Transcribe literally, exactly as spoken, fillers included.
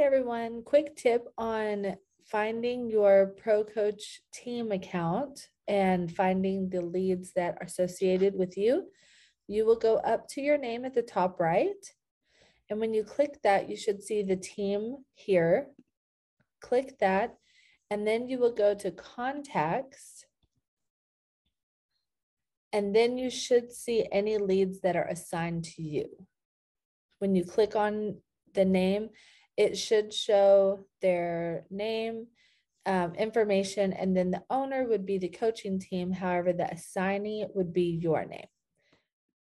everyone, quick tip on finding your Pro Coach team account and finding the leads that are associated with you. You will go up to your name at the top right. And when you click that, you should see the team here. Click that, and then you will go to contacts. And then you should see any leads that are assigned to you. When you click on the name, it should show their name, um, information, and then the owner would be the coaching team. However, the assignee would be your name.